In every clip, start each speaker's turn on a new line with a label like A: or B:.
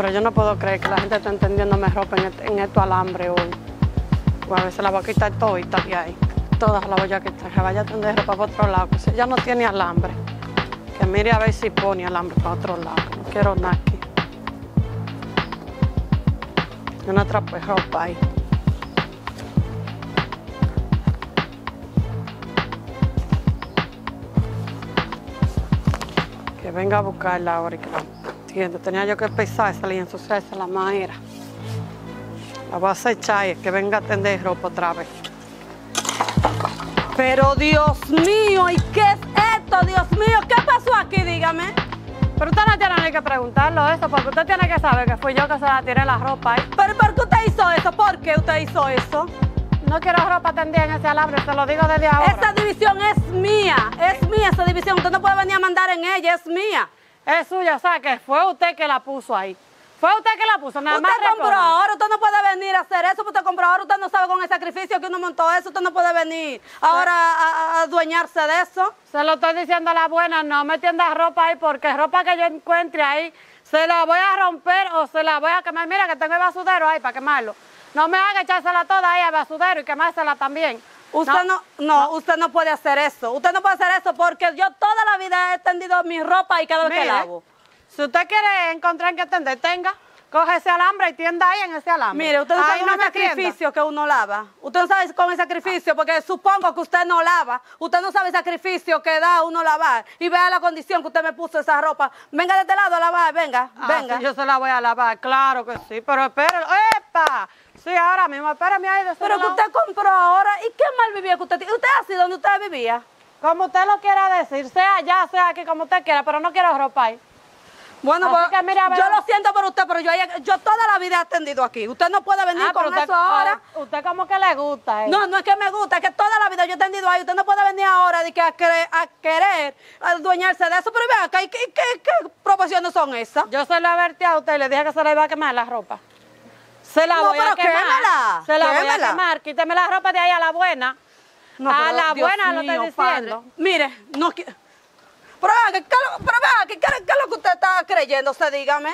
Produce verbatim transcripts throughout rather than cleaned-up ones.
A: pero yo no puedo creer que la gente esté entendiéndome ropa en, este, en estos alambres hoy. O a veces la voy a quitar todo y está ahí. Todas la voy a quitar, que vaya a tender ropa para otro lado. Que si ella no tiene alambre, que mire a ver si pone alambre para otro lado. No quiero nada aquí. Yo no atrapé ropa ahí. Que venga a buscarla ahora y que la entiendo. Tenía yo que pesar esa y ensuciarse la madera. La voy a acechar y que venga a tender ropa otra vez.
B: Pero Dios mío, ¿y qué es esto? Dios mío, ¿qué pasó aquí? Dígame.
A: Pero usted no tiene ni que preguntarlo eso, porque usted tiene que saber que fui yo que se la tiré la ropa ahí.
B: ¿Pero por qué usted hizo eso? ¿Por qué usted hizo eso?
A: No quiero ropa tendida en ese alambre, se lo digo desde ahora.
B: Esa división es mía, es mía esa división. Usted no puede venir a mandar en ella, es mía.
A: Es suya, o sea, que fue usted que la puso ahí. Fue usted que la puso, nada más.
B: Usted compró ahora, usted no puede venir a hacer eso, porque usted compró ahora, usted no sabe con el sacrificio que uno montó eso, usted no puede venir ahora a, a, a adueñarse de eso.
A: Se lo estoy diciendo a la buena, no me tiendas ropa ahí, porque ropa que yo encuentre ahí, se la voy a romper o se la voy a quemar. Mira que tengo el basudero ahí para quemarlo. No me haga echársela toda ahí al basudero y quemársela también.
B: Usted no, no, no, no, usted no puede hacer eso. Usted no puede hacer eso porque yo toda la vida he tendido mi ropa y cada vez que lavo.
A: Si usted quiere encontrar en qué tender, tenga, coge ese alambre y tienda ahí en ese alambre.
B: Mire, usted no sabe con el sacrificio que uno lava. Usted no sabe con el sacrificio, porque supongo que usted no lava. Usted no sabe el sacrificio que da uno lavar. Y vea la condición que usted me puso esa ropa. Venga de este lado a lavar, venga,
A: ah,
B: venga.
A: Sí, yo se la voy a lavar, claro que sí, pero espere, ¡epa! Sí, ahora mismo, espérame ahí de
B: Pero que usted compró ahora, ¿y qué mal vivía que usted tiene? ¿Usted así donde usted vivía?
A: Como usted lo quiera decir, sea allá, sea aquí, como usted quiera, pero no quiero ropa ahí.
B: Bueno, pues, que, mira, yo lo siento por usted, pero yo, yo toda la vida he atendido aquí. Usted no puede venir
A: ah,
B: con
A: usted,
B: eso ahora.
A: Usted como que le gusta. ¿eh?
B: No, no es que me gusta, es que toda la vida yo he atendido ahí. Usted no puede venir ahora de que a, querer, a querer adueñarse de eso. Pero vea, ¿qué, qué, qué, qué proporciones son esas?
A: Yo se lo advertí a usted y le dije que se le iba a quemar la ropa. Se la
B: no,
A: voy a quemar.
B: Quémela,
A: se la
B: quémela.
A: voy a quemar. Quíteme la ropa de ahí a la buena.
B: No,
A: a la
B: Dios
A: buena
B: mío,
A: lo estoy diciendo.
B: Padre. Mire, no quiero. Pero vea, ¿qué, qué, qué, qué es lo que usted está creyendo? Usted dígame.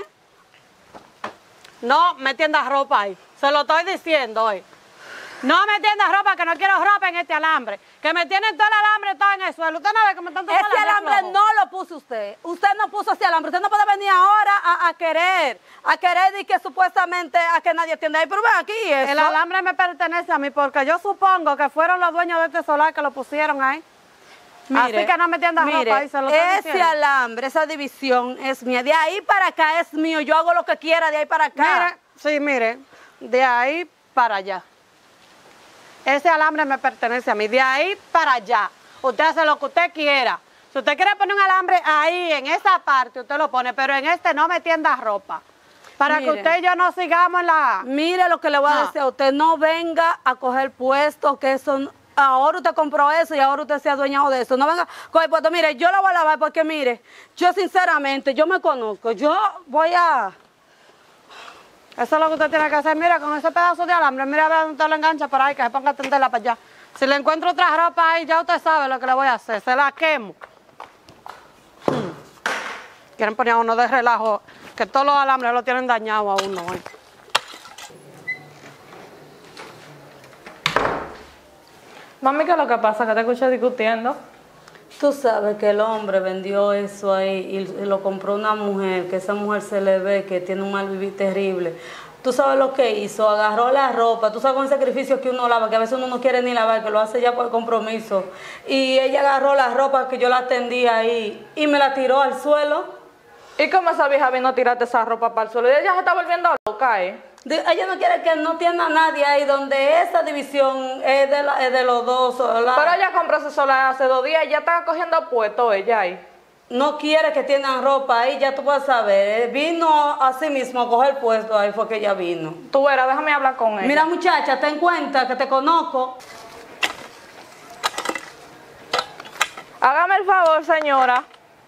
A: No me tiendas ropa ahí. Se lo estoy diciendo hoy. No me tiendas ropa, que no quiero ropa en este alambre. Que me tienen todo el alambre todo en el suelo. Usted no ve que me están tomando
B: ese alambre flojo. No lo puso usted. Usted no puso ese alambre. Usted no puede venir ahora a, a querer, a querer y que supuestamente a que nadie atienda ahí. Pero ven aquí eso.
A: El alambre me pertenece a mí porque yo supongo que fueron los dueños de este solar que lo pusieron ahí. Mire, así que no me tiendas
B: mire,
A: ropa ahí, se lo estoy
B: ese
A: diciendo.
B: alambre, esa división es mía. De ahí para acá es mío. Yo hago lo que quiera de ahí para acá.
A: Mire, sí, mire, de ahí para allá. Ese alambre me pertenece a mí, de ahí para allá. Usted hace lo que usted quiera. Si usted quiere poner un alambre ahí, en esa parte, usted lo pone, pero en este no me tienda ropa. Para mire, que usted y yo no sigamos en la...
B: Mire lo que le voy no. a decir a usted, no venga a coger puestos que son... Ahora usted compró eso y ahora usted se ha adueñado de eso. No venga a coger puestos. Mire, yo la voy a lavar porque, mire, yo sinceramente, yo me conozco. Yo voy a...
A: Eso es lo que usted tiene que hacer. Mira, con ese pedazo de alambre, mira a ver dónde usted lo engancha por ahí, que se ponga a tenderla para allá. Si le encuentro otra ropa ahí, ya usted sabe lo que le voy a hacer. Se la quemo. Hmm. Quieren poner a uno de relajo, que todos los alambres lo tienen dañado a uno hoy.
C: Mami, ¿qué es lo que pasa? Que te escuché discutiendo.
B: Tú sabes que el hombre vendió eso ahí y lo compró una mujer, que esa mujer se le ve que tiene un mal vivir terrible. Tú sabes lo que hizo, agarró la ropa, tú sabes con el sacrificio que uno lava, que a veces uno no quiere ni lavar, que lo hace ya por compromiso. Y ella agarró la ropa que yo la tendía ahí y me la tiró al suelo.
C: ¿Y cómo esa vieja vino a tirarte esa ropa para el suelo? Y ella se está volviendo loca, ¿eh?
B: De, ella no quiere que no tienda a nadie ahí donde esa división es de, la, es de los dos. La...
C: Pero ella compró ese solar hace dos días y ya está cogiendo puesto ella ahí.
B: No quiere que tiendan ropa ahí, ya tú puedes saber. Vino a sí mismo a coger puesto, ahí fue que ella vino.
C: Tú verás, déjame hablar con ella.
B: Mira, muchacha, ten cuenta que te conozco.
C: Hágame el favor, señora.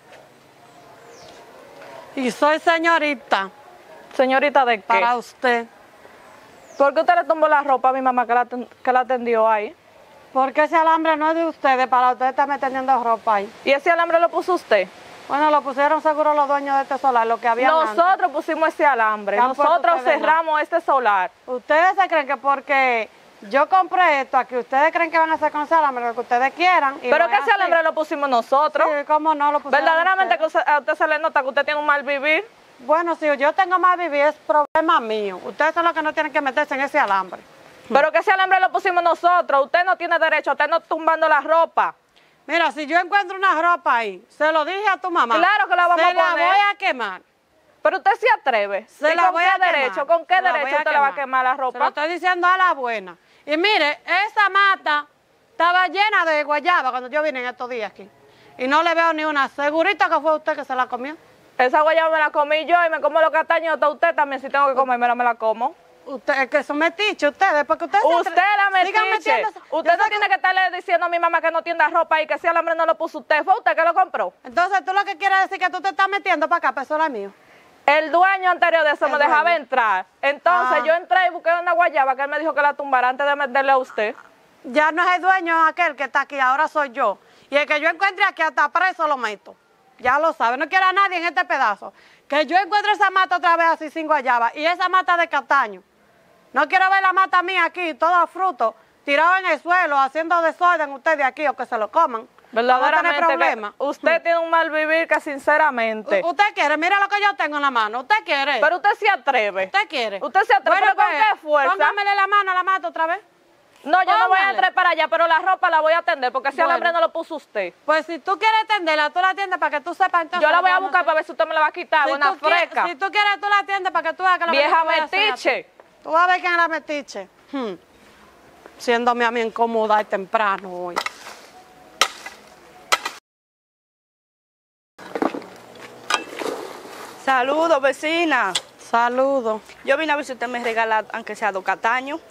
A: Y soy señorita.
C: ¿Señorita de qué?
A: Para usted.
C: ¿Por qué usted le tumbó la ropa a mi mamá que la, que la atendió ahí?
A: Porque ese alambre no es de ustedes, para ustedes estarme tendiendo ropa ahí.
C: ¿Y ese alambre lo puso usted?
A: Bueno, lo pusieron seguro los dueños de este solar, lo que habían antes.
C: Nosotros pusimos ese alambre,
A: ¿Qué han puesto
C: nosotros
A: ustedes,
C: cerramos este solar.
A: Ustedes se creen que porque yo compré esto aquí, ustedes creen que van a hacer con ese alambre lo que ustedes quieran. Y
C: Pero
A: no
C: que
A: es
C: ese
A: así.
C: alambre lo pusimos nosotros.
A: Sí, cómo no lo pusieron
C: Verdaderamente que
A: ustedes.
C: usted- a usted se le nota que usted tiene un mal vivir.
A: Bueno, si yo tengo más vivir, es problema mío. Ustedes son los que no tienen que meterse en ese alambre.
C: Pero que ese alambre lo pusimos nosotros. Usted no tiene derecho, usted no tumbando la ropa.
A: Mira, si yo encuentro una ropa ahí, se lo dije a tu mamá.
C: Claro que la vamos
A: se
C: a poner.
A: la voy a quemar.
C: Pero usted se atreve.
A: Se
C: ¿Y
A: la
C: con
A: voy
C: qué
A: a quemar.
C: derecho? ¿Con qué
A: Se la
C: derecho
A: voy a
C: usted le va a
A: quemar.
C: quemar la
A: Se lo
C: ropa?
A: estoy diciendo a la buena. Y mire, esa mata estaba llena de guayaba cuando yo vine en estos días aquí. Y no le veo ni una. Segurito que fue usted que se la comió.
C: Esa guayaba me la comí yo y me como los castaños hasta usted también. Si tengo que comérmela, me la como.
A: Usted, es que son metiches ustedes, porque ustedes... se
C: Usted
A: atre-
C: la
A: sigan
C: metiche.
A: metiéndose.
C: Usted
A: Yo
C: no
A: sé
C: tiene que estarle diciendo a mi mamá que no tienda ropa y que si el alambre no lo puso usted. ¿Fue usted que lo compró?
A: Entonces, tú lo que quieres decir que tú te estás metiendo para acá, para eso era mío.
C: El dueño anterior de eso
A: El
C: me dejaba
A: dueño.
C: entrar. Entonces
A: Ah.
C: yo entré y busqué una guayaba que él me dijo que la tumbara antes de meterle a usted.
A: Ya no es el dueño aquel que está aquí, ahora soy yo. Y el que yo encuentre aquí hasta preso lo meto. Ya lo sabe, no quiero a nadie en este pedazo. Que yo encuentre esa mata otra vez así sin guayaba y esa mata de castaño. No quiero ver la mata mía aquí, todo fruto, tirado en el suelo, haciendo desorden ustedes aquí o que se lo coman.
C: Verdaderamente
A: No
C: que
A: tener problema.
C: usted tiene un mal vivir que sinceramente.
A: U- usted quiere, mira lo que yo tengo en la mano. Usted quiere.
C: Pero usted se atreve.
A: usted quiere.
C: Usted se atreve, ¿pero con qué fuerza?
A: Póngamele la mano a la mata otra vez.
C: No, yo no voy a
A: Póngale.
C: entrar para allá, pero la ropa la voy a atender porque ese
A: Bueno.
C: alambre no lo puso usted.
A: Pues si tú quieres atenderla, tú la atiendes para que tú sepas entonces.
C: Yo la voy a
A: vamos
C: buscar
A: hacer.
C: para ver si usted me la va a quitar,
A: Si
C: buena
A: tú quieres-
C: fresca.
A: Si tú quieres, tú la atiendes para que tú veas que lo que
C: Vieja
A: yo te voy a hacer a ti.
C: metiche.
A: Tú vas a ver quién es la metiche. Hmm. Siéndome a mí incómoda y temprano hoy.
D: Saludos, vecina.
A: Saludos.
D: Yo vine a ver si usted me regala, aunque sea dos cataños.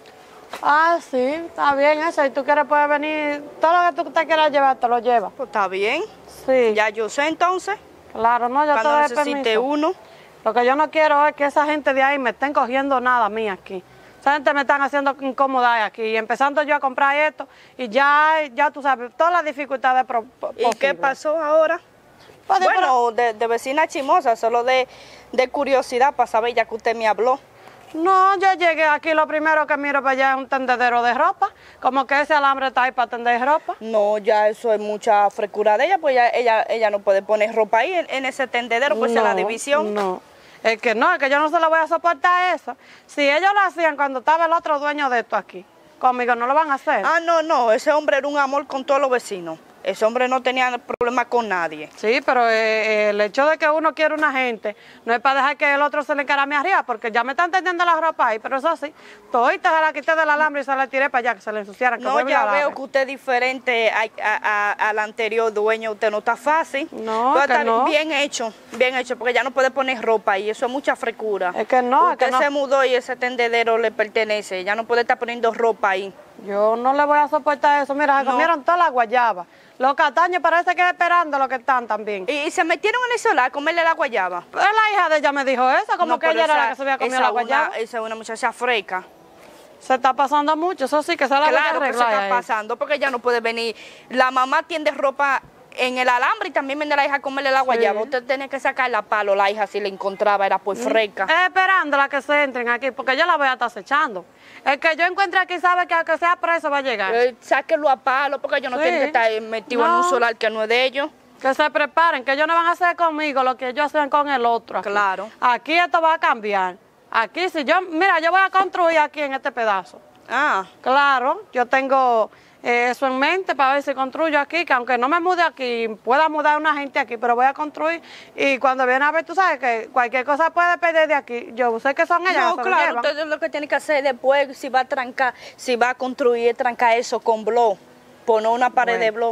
A: Ah, sí, está bien eso. Y tú quieres, puedes venir. Todo lo que tú te quieras llevar, te lo llevas.
D: Pues está bien.
A: Sí.
D: Ya yo sé entonces.
A: Claro, no, yo te
D: Cuando
A: doy
D: necesite
A: permiso.
D: uno.
A: Lo que yo no quiero es que esa gente de ahí me estén cogiendo nada a mí aquí. Esa gente me están haciendo incómoda aquí. Y empezando yo a comprar esto, y ya, ya tú sabes, todas las dificultades pro- po-
D: ¿Y qué
A: posibles.
D: pasó ahora?
A: Pues, pero-
D: Bueno, de, de vecina chimosa, solo de, de curiosidad para saber ya que usted me habló.
A: No, yo llegué aquí, lo primero que miro para allá es un tendedero de ropa. Como que ese alambre está ahí para tender ropa.
D: No, ya eso es mucha frescura de ella, pues ya, ella, ella no puede poner ropa ahí en, en ese tendedero, pues en la división.
A: No, es que no, es que yo no se lo voy a soportar eso. Si ellos lo hacían cuando estaba el otro dueño de esto aquí, conmigo no lo van a hacer.
D: Ah, no, no, ese hombre era un amor con todos los vecinos. Ese hombre no tenía problema con nadie.
A: Sí, pero eh, eh, el hecho de que uno quiere una gente no es para dejar que el otro se le encarame arriba, porque ya me están tendiendo la ropa ahí, pero eso sí, todita se la quité del alambre y se la tiré para allá, que se le ensuciara. Que
D: No,
A: vuelva y
D: ya
A: la
D: veo
A: lave.
D: que usted es diferente a- a- a- al anterior dueño. Usted no está fácil.
A: No,
D: Pero
A: que
D: está
A: no.
D: bien hecho, bien hecho, porque ya no puede poner ropa ahí. Eso es mucha frescura.
A: Es que no, es
D: Usted
A: que no.
D: se mudó y ese tendedero le pertenece. Ya no puede estar poniendo ropa ahí.
A: Yo no le voy a soportar eso. Mira, se
D: No.
A: comieron todas las guayabas. Los castaños parece que esperando lo que están también.
D: Y, y se metieron en el solar a comerle la guayaba.
A: Pero la hija de ella me dijo eso, como
D: No,
A: que
D: pero
A: ella era
D: esa-
A: la que se había comido
D: esa
A: la
D: una-
A: guayaba.
D: Esa es una muchacha fresca.
A: Se está pasando mucho, eso sí, que se la voy a
D: Claro que se
A: arreglar
D: está
A: a ella.
D: pasando, porque ya no puede venir. La mamá tiende ropa en el alambre y también viene la hija a comerle la guayaba. Usted tenía que sacar la palo, la hija si la encontraba, era pues fresca.
A: Eh, esperando a que se entren aquí, porque yo la voy a estar acechando. El que yo encuentre aquí sabe que aunque sea preso va a llegar.
D: Eh, sáquenlo a palo, porque ellos no
A: Sí.
D: tienen que estar eh, metidos en
A: No.
D: un solar que no es de ellos.
A: Que se preparen, que ellos no van a hacer conmigo lo que ellos hacen con el otro. aquí.
D: Claro.
A: Aquí esto va a cambiar. Aquí si yo, mira, yo voy a construir aquí en este pedazo.
D: Ah,
A: Claro, yo tengo eh, eso en mente para ver si construyo aquí, que aunque no me mude aquí, pueda mudar una gente aquí, pero voy a construir y cuando viene a ver, tú sabes que cualquier cosa puede pedir de aquí. Yo sé que son ellas,
D: no,
A: que se lo
D: claro,
A: llevan.
D: usted lo que tiene que hacer después, si va a trancar, si va a construir, es trancar eso con blow, poner una pared
A: Bueno.
D: de blow.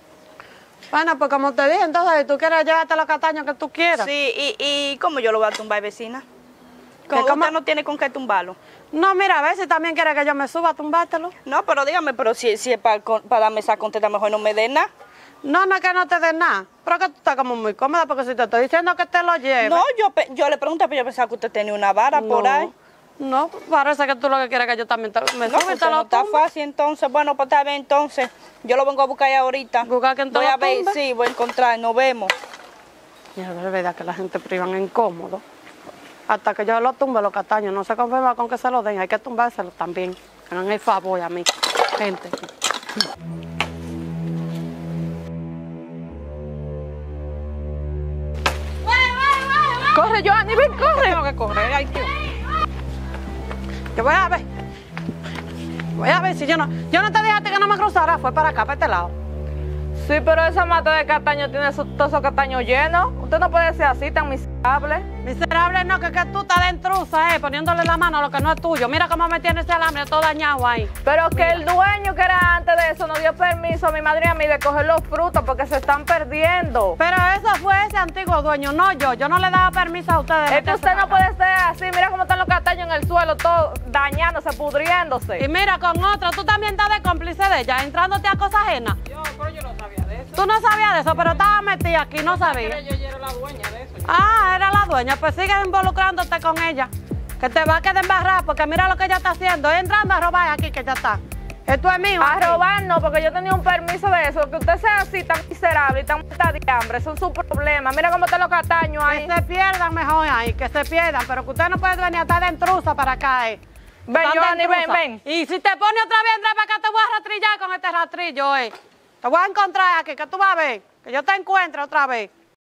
A: Bueno, pues como te dije, entonces, si tú quieres llevarte los castaños que tú quieras.
D: Sí, y, y ¿cómo yo lo voy a tumbar, vecina?
A: ¿Que
D: ¿Cómo
A: cómo?
D: usted no tiene con qué tumbarlo?
A: No, mira, a ver si también quieres que yo me suba a tumbártelo.
D: No, pero dígame, pero si, si es para, para darme esa contenta, mejor no me dé nada.
A: No, no es que no te dé nada, pero que tú estás como muy cómoda, porque si te estoy diciendo que te lo lleves.
D: No, yo, pe- yo le pregunté, pero yo pensaba que usted tenía una vara por
A: no,
D: ahí.
A: No, parece que tú lo que quieres es que yo también te, me
D: No,
A: suba y
D: pues
A: te
D: no
A: lo
D: está
A: tumbe.
D: fácil, entonces. Bueno, pues está bien, entonces. Yo lo vengo a buscar ahí ahorita.
A: ¿Buscar quién te
D: Voy
A: lo
D: a ver,
A: tumbe?
D: sí, voy a encontrar, nos vemos.
A: Y es verdad que la gente privan incómodo. Hasta que yo lo tumbe los castaños, no se conforma con que se lo den, hay que tumbárselos también. Hagan el favor a mí, gente.
C: Corre, Joanny, ven, corre. Tengo que correr, ay, tío.
A: Yo voy a ver. Voy a ver si yo no... Yo no te dije a ti que no me cruzara, fue para acá, para este lado.
C: Sí, pero esa mata de castaño tiene su- todos esos castaños llenos. Usted no puede ser así, tan miserable.
A: Miserable no, que, que tú estás de intrusa, eh, poniéndole la mano a lo que no es tuyo. Mira cómo me tiene ese alambre todo dañado ahí.
C: Pero que el dueño que era antes de eso nos dio permiso a mi madre y a mí de coger los frutos porque se están perdiendo.
A: Pero eso fue ese antiguo dueño, no yo. Yo no le daba permiso a ustedes. de
C: Es que
A: meterse
C: usted no
A: acá.
C: puede ser así. Mira cómo están los castaños en el suelo, todo dañándose, pudriéndose.
A: Y mira, con otro, tú también estás de cómplice de ella, entrándote a cosas ajenas.
C: Yo, pero yo no sabía de eso.
A: Tú no sabías de eso, pero estabas metida aquí, no sabías.
C: Yo, yo era la dueña de eso.
A: Ah, era la dueña, pues sigue involucrándote con ella. Que te va a quedar embarrada, porque mira lo que ella está haciendo. Entrando a robar aquí, que ya está. Esto es mío.
C: A
A: aquí.
C: robar no, porque yo tenía un permiso de eso. Que usted sea así tan miserable y tan muerta de hambre, eso es su problema. Mira cómo están los castaños ahí.
A: Que se pierdan mejor ahí, que se pierdan. Pero que usted no puede venir a estar de intrusa para acá, eh.
C: Ven,
A: Están de
C: Joanny, ven,
A: intrusa.
C: ven.
A: Y si te pone otra vez a entrar para acá, te voy a rastrillar con este rastrillo, eh. Te voy a encontrar aquí, que tú vas a ver. Que yo te encuentre otra vez.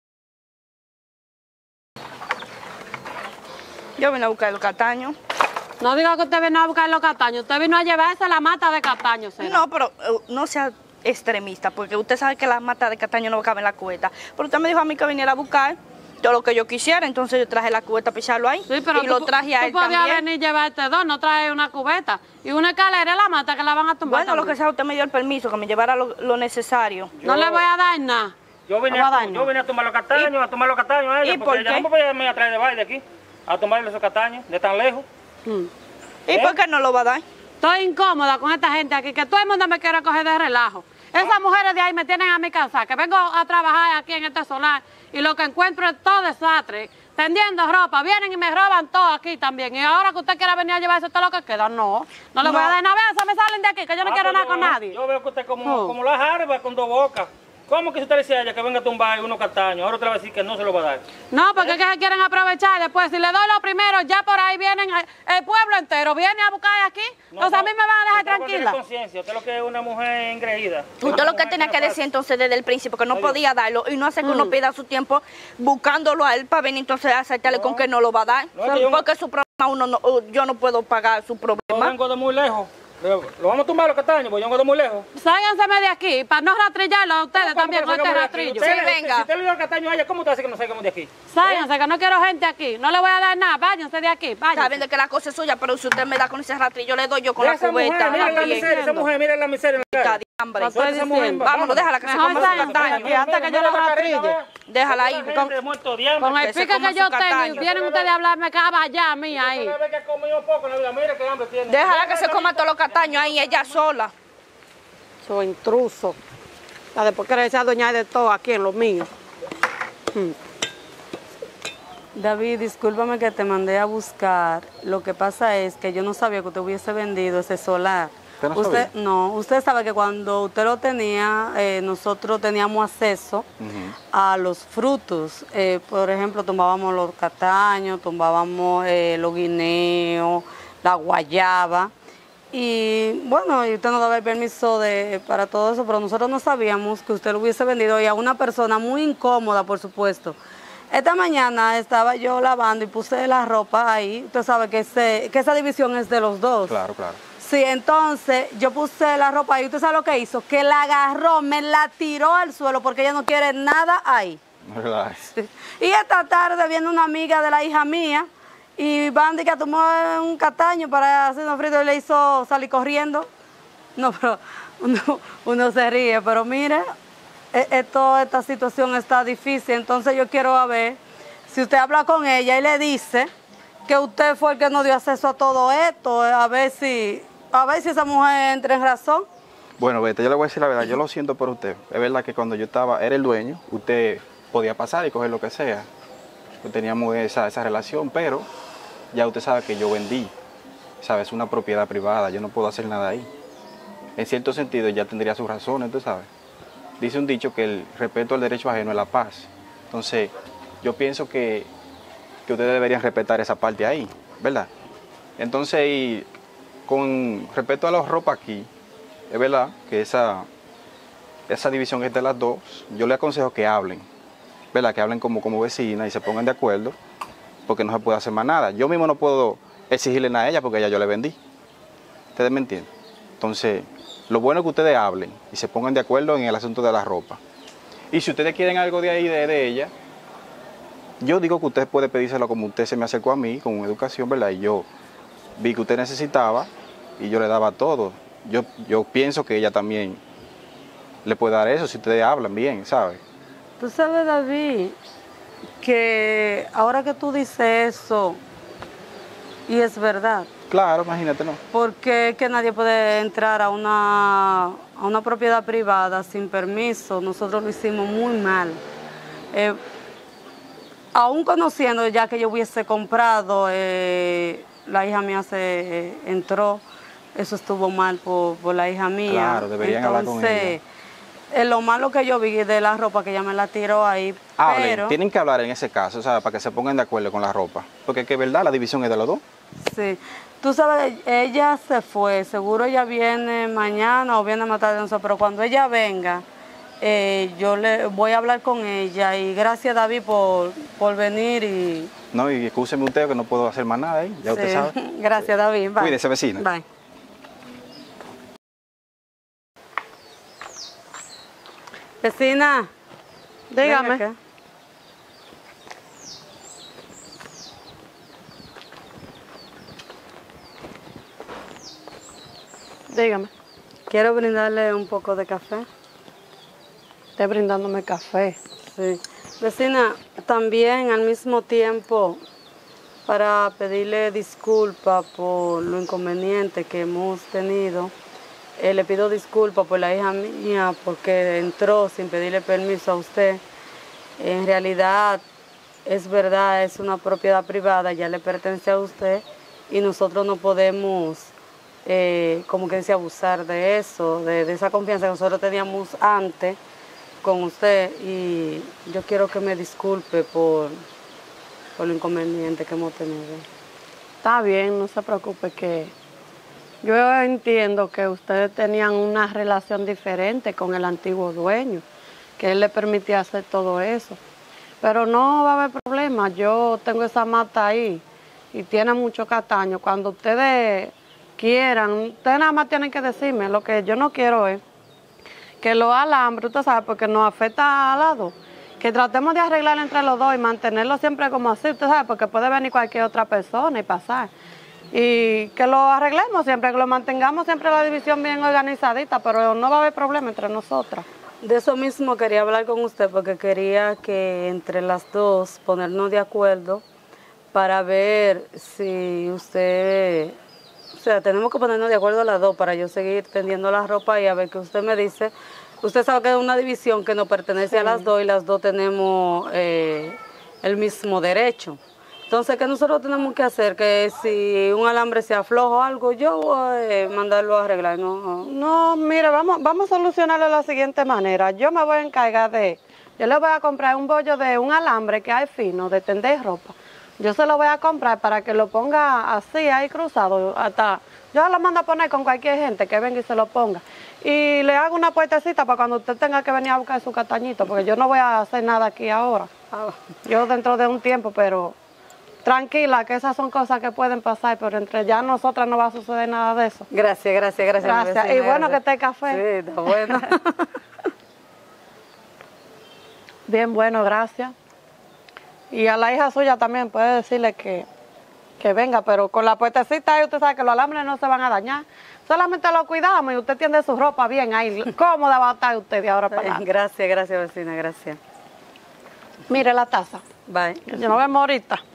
D: Yo vine a buscar los castaños.
A: No diga que usted vino a buscar los castaños. Usted vino a llevarse la mata de castaños, ¿será?
D: No, pero eh, no sea extremista, porque usted sabe que las matas de castaño no caben en la cubeta. Pero usted me dijo a mí que viniera a buscar todo lo que yo quisiera, entonces yo traje la cubeta para echarlo ahí.
A: Sí, pero
D: y
A: tú,
D: lo traje a
A: tú
D: él
A: podías
D: también.
A: venir y llevarte dos, no traes una cubeta. Y una escalera y la mata que la van a tumbar.
D: Bueno, lo que
A: también.
D: sea, usted me dio el permiso, que me llevara lo, lo necesario.
A: No le voy a dar nada.
E: Yo vine,
A: No va
E: a,
A: a dar
E: yo
A: nada.
E: vine a tomar los castaños, a tomar los castaños a ella,
D: ¿Y
E: porque
D: por
E: ella
D: qué?
E: no podía irme a traer de baile aquí, a tomarle esos castaños, de tan lejos.
A: Mm.
D: ¿Y por qué no lo va a dar?
A: Estoy incómoda con esta gente aquí, que todo el mundo me quiere coger de relajo. Esas mujeres de ahí me tienen a mi casa, que vengo a trabajar aquí en este solar y lo que encuentro es todo desastre, tendiendo ropa, vienen y me roban todo aquí también. Y ahora que usted quiera venir a llevarse todo lo que queda, no, no le voy a dar nada. Vean, me salen de aquí, que yo no
E: Ah,
A: quiero
E: pues
A: nada
E: yo
A: con
E: veo-
A: nadie.
E: Yo veo que usted como,
A: Oh.
E: como la jarba con dos bocas. ¿Cómo que si usted le decía a ella que venga a tumbar unos castaños? Ahora usted va a decir que no se lo va a dar.
A: No, porque es que se quieren aprovechar. Después, si le doy lo primero, ya por ahí vienen, eh, el pueblo entero viene a buscar aquí. Entonces a mí me van a dejar
E: usted no tiene
A: tranquila.
E: conciencia, usted lo que es una mujer engreída.
D: Usted lo que tenía que decir entonces desde el principio, que no podía darlo y no hacer que uno pierda su tiempo buscándolo a él para venir entonces a aceptarle con que no lo va a dar.
E: No, es que yo-
D: Porque su problema uno no, yo no puedo pagar su
E: Yo
D: problema.
E: vengo de muy lejos. Lo, lo vamos a tumbar los castaños, porque yo vengo de muy lejos.
A: Sáiganseme de aquí, para no rastrillarlo a ustedes
E: ¿Cómo
A: también
E: que
A: con este
E: sacamos de aquí?
A: rastrillo.
E: Usted-
D: Sí, venga.
E: Si usted le dio el castaño a ella, ¿cómo usted hace que nos salgamos de aquí?
A: Sáiganse, que no quiero gente aquí. No le voy a dar nada. Váyanse de aquí, váyanse.
D: Saben de que la cosa es suya, pero si usted me da con ese rastrillo, le doy yo con
E: Mira
D: la
E: esa mujer,
D: cubeta.
E: mira la
D: también.
E: miseria, esa mujer, mira la miseria en la
D: Está
E: cara.
D: de hambre.
A: Lo estoy
E: Suelta esa mujer,
A: diciendo.
D: Vámonos, déjala que se
A: Mejor
D: coma su
A: sáiganse
D: castaño.
A: aquí antes que yo lo rastrille.
D: Déjala ahí.
E: Con,
D: Con,
E: gente muerto de hambre.
A: Con el
D: que se
A: pique
D: coma
A: que yo
D: su
A: tengo y
D: castaño.
A: vienen ustedes a hablarme cava ya a mí ahí.
E: Una vez que comió poco en la vida, mira qué hambre tiene.
D: déjala que se coma todos los castaños ahí, ella sola.
A: Soy intruso. La después quiere ser dueña de todo aquí en lo mío. Hmm.
B: David, discúlpame que te mandé a buscar. Lo que pasa es que yo no sabía que usted hubiese vendido ese solar.
F: ¿Usted no
B: usted,
F: sabía?
B: no, usted sabe que cuando usted lo tenía, eh, nosotros teníamos acceso a los frutos. Eh, por ejemplo, tomábamos los castaños, tomábamos eh, los guineos, la guayaba. Y bueno, y usted nos daba el permiso de, para todo eso, pero nosotros no sabíamos que usted lo hubiese vendido y a una persona muy incómoda, por supuesto. Esta mañana estaba yo lavando y puse la ropa ahí. Usted sabe que, ese, que esa división es de los dos.
F: Claro, claro.
B: Sí, entonces yo puse la ropa ahí. ¿Usted sabe lo que hizo? Que la agarró, me la tiró al suelo porque ella no quiere nada ahí.
F: No relajes.
B: Y esta tarde viene una amiga de la hija mía y Bandy que tomó un castaño para hacer un frito y le hizo salir corriendo. No, pero uno, uno se ríe, pero mire, e- esto, esta situación está difícil, entonces yo quiero a ver si usted habla con ella y le dice que usted fue el que nos dio acceso a todo esto, a ver si, a ver si esa mujer entra en razón.
F: Bueno, Beta, yo le voy a decir la verdad, yo lo siento por usted. Es verdad que cuando yo estaba, era el dueño, usted podía pasar y coger lo que sea. Teníamos esa, esa relación, pero ya usted sabe que yo vendí. ¿Sabe? Es una propiedad privada, yo no puedo hacer nada ahí. En cierto sentido ya tendría sus razones, tú sabes. Dice un dicho que el respeto al derecho ajeno es la paz. Entonces, yo pienso que, que ustedes deberían respetar esa parte ahí, ¿verdad? Entonces, y con respecto a la ropa aquí, es verdad que esa, esa división es de las dos, yo les aconsejo que hablen, ¿verdad? Que hablen como, como vecinas y se pongan de acuerdo, porque no se puede hacer más nada. Yo mismo no puedo exigirle nada a ella porque ya yo le vendí. ¿Ustedes me entienden? Entonces, lo bueno es que ustedes hablen y se pongan de acuerdo en el asunto de la ropa. Y si ustedes quieren algo de ahí, de, de ella, yo digo que usted puede pedírselo como usted se me acercó a mí, con educación, ¿verdad? Y yo vi que usted necesitaba y yo le daba todo. Yo, yo pienso que ella también le puede dar eso si ustedes hablan bien, ¿sabes?
B: Tú sabes, David, que ahora que tú dices eso, y es verdad,
F: Claro, imagínate, ¿no?
B: porque es que nadie puede entrar a una, a una propiedad privada sin permiso. Nosotros lo hicimos muy mal. Eh, aún conociendo ya que yo hubiese comprado, eh, la hija mía se eh, entró, eso estuvo mal por, por la hija mía.
F: Claro, deberían hablar con ella.
B: Eh, lo malo que yo vi de la ropa que ella me la tiró ahí,
F: Hablen,
B: pero...
F: tienen que hablar en ese caso, ¿sabes? Para que se pongan de acuerdo con la ropa. Porque es que, ¿verdad? La división es de los dos.
B: Sí, tú sabes, ella se fue, seguro ella viene mañana o viene más tarde, no sé, pero cuando ella venga, eh, yo le voy a hablar con ella y gracias, David, por, por venir y...
F: No, y excúseme usted que no puedo hacer más nada ahí, ya usted
B: Sí.
F: sabe.
B: Gracias, David. Bye.
F: Cuídese, vecina.
B: Bye. Vecina,
A: Dígame.
B: venga acá.
A: Dígame.
B: Quiero brindarle un poco de café.
A: Esté brindándome café.
B: Sí. Vecina, también al mismo tiempo para pedirle disculpas por lo inconveniente que hemos tenido. Eh, le pido disculpas por la hija mía porque entró sin pedirle permiso a usted. En realidad, es verdad, es una propiedad privada, ya le pertenece a usted y nosotros no podemos, eh, como que dice, abusar de eso, de, de esa confianza que nosotros teníamos antes con usted y yo quiero que me disculpe por, por lo inconveniente que hemos tenido.
A: Está bien, no se preocupe que yo entiendo que ustedes tenían una relación diferente con el antiguo dueño, que él le permitía hacer todo eso. Pero no va a haber problema, yo tengo esa mata ahí y tiene mucho castaño. Cuando ustedes quieran, ustedes nada más tienen que decirme, lo que yo no quiero es que los alambres, usted sabe, porque nos afecta a las dos, que tratemos de arreglar entre los dos y mantenerlo siempre como así, usted sabe, porque puede venir cualquier otra persona y pasar. Y que lo arreglemos siempre, que lo mantengamos siempre la división bien organizadita, pero no va a haber problema entre nosotras.
B: De eso mismo quería hablar con usted porque quería que entre las dos ponernos de acuerdo para ver si usted, o sea, tenemos que ponernos de acuerdo las dos para yo seguir tendiendo la ropa y a ver qué usted me dice. Usted sabe que es una división que nos pertenece a las dos y las dos tenemos eh, el mismo derecho. Entonces, ¿qué nosotros tenemos que hacer? Que si un alambre se afloja o algo, yo voy a mandarlo a arreglar, ¿no?
A: No, mire, vamos, vamos a solucionarlo de la siguiente manera. Yo me voy a encargar de, yo le voy a comprar un bollo de un alambre que hay fino, de tender ropa. Yo se lo voy a comprar para que lo ponga así, ahí cruzado, hasta, yo lo mando a poner con cualquier gente que venga y se lo ponga. Y le hago una puertecita para cuando usted tenga que venir a buscar su castañito, porque yo no voy a hacer nada aquí ahora. Yo dentro de un tiempo, pero tranquila, que esas son cosas que pueden pasar, pero entre ya nosotras no va a suceder nada de eso.
B: Gracias, gracias, gracias. mi
A: Gracias.
B: vecina,
A: Y bueno
B: gracias.
A: que esté el café.
B: Sí, está bueno.
A: Bien bueno, gracias. Y a la hija suya también puede decirle que, que venga, pero con la puertecita ahí usted sabe que los alambres no se van a dañar. Solamente lo cuidamos y usted tiende su ropa bien ahí. Cómoda va a estar usted de ahora para adelante.
B: Gracias, gracias, vecina, gracias.
A: Mire la taza.
B: Bye.
A: Yo nos vemos ahorita.